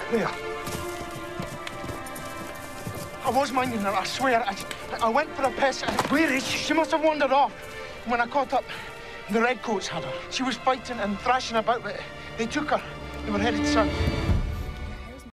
Where? I was minding her, I swear. I went for a piss. Where is she? She must have wandered off. When I caught up, the redcoats had her. She was fighting and thrashing about, but they took her. They were headed south.